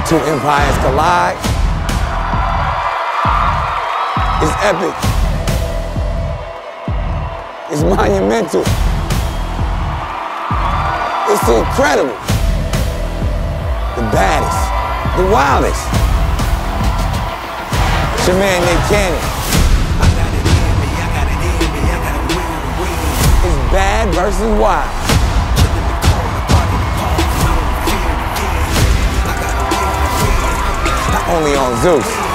Two empires collide. It's epic. It's monumental. It's incredible. The baddest, the wildest. It's your man, Nick Cannon. It's bad versus wild. Only on Zeus.